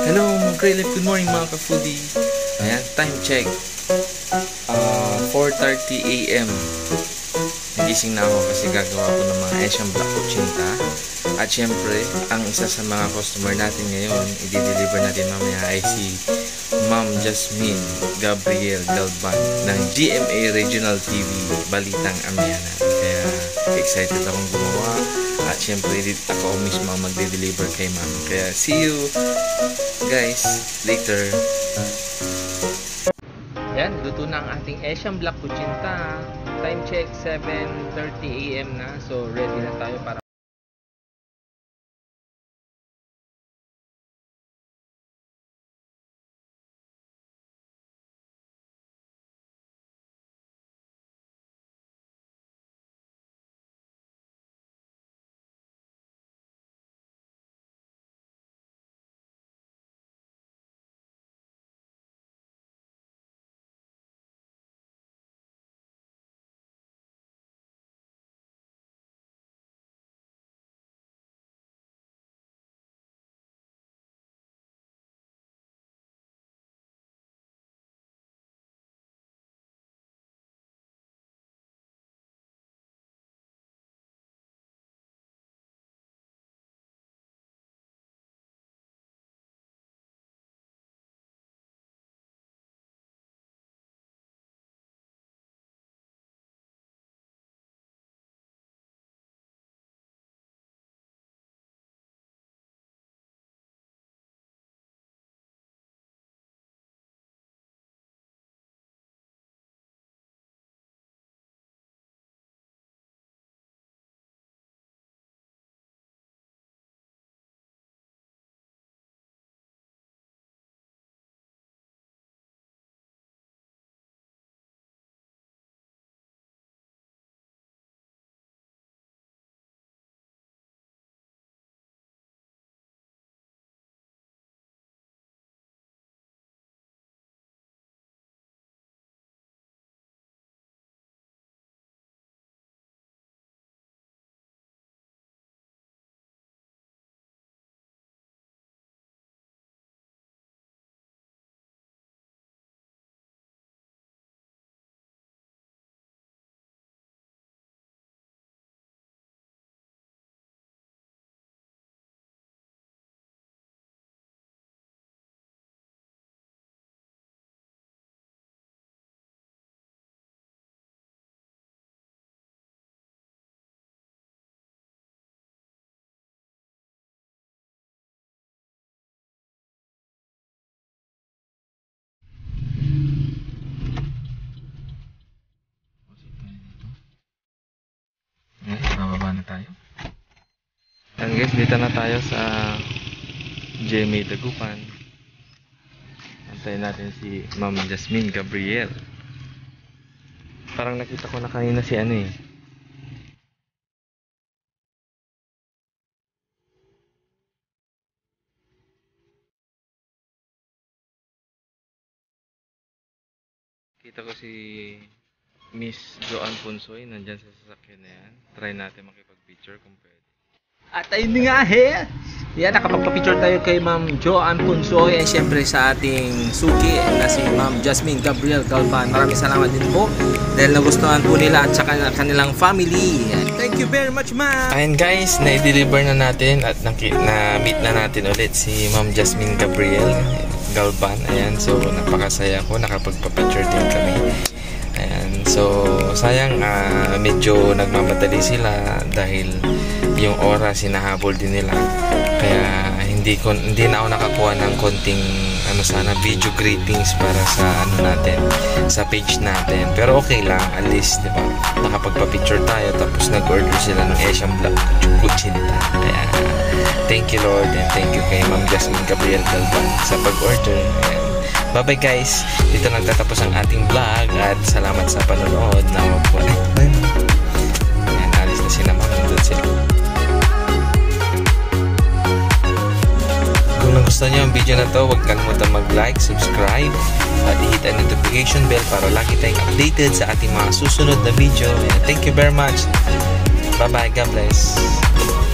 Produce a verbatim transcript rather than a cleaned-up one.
Hello mga Grillip, good morning mga ka-foodie. Ayan, time check uh, four thirty a m Nagising na ako kasi gagawa ko ng mga Asian Black Kuchinta. At syempre, ang isa sa mga customer natin ngayon, i-deliver natin mamaya ay si Ma'am Jasmine Gabriel Galban ng G M A Regional T V Balitang Amianan. Kaya excited akong gumawa. At syempre, ako mismo ang magde-deliver kay Ma'am. Kaya see you guys later. Yan, luto na ang ating Asian Black Kuchinta. Time check seven thirty a m na. So ready na tayo para bababa na tayo. And guys, dito na tayo sa G M A Dagupan. Antayin natin si Ma'am Jasmine Gabriel. Parang nakita ko na kanina si ano eh. Kita ko si Miss Joanne Punsoy, nandyan sa sasakyan na yan. Try natin makipag-picture kung pwede. At ayun nga he! Yan, nakapagpa-picture tayo kay Ma'am Joanne Punsoy and syempre sa ating suki na si Ma'am Jasmine Gabriel Galban. Maraming salamat din po dahil nagustuhan po nila at saka kanilang family. Thank you very much, Ma'am! Ayan guys, na-deliver na natin at na-meet na natin ulit si Ma'am Jasmine Gabriel Galban. Ayan, so napakasaya ko, nakapagpa-picture din kami. Ayan, so sayang uh, medyo nagmamadali sila dahil yung oras hinahabol din nila. Kaya hindi ko hindi na ako nakakuha ng konting ano sana video greetings para sa ano natin, sa page natin. Pero okay lang, at least 'di ba? Nakapagpa-picture tayo tapos nag-order sila ng Asian Black Kuchinta. Kaya thank you Lord and thank you kay Ma'am Jasmine Gabriel Galban sa pag-order. Ayan. Bye-bye guys. Dito nagtatapos ang ating vlog at salamat sa panonood. Naman po. Bye. Ayan, alis na sila. Nandun sila. Kung nagustuhan nyo ang video na to, huwag kalimutan mag-like, subscribe, at i-hit ang notification bell para lagi tayong updated sa ating mga susunod na video. And thank you very much. Bye-bye. God bless.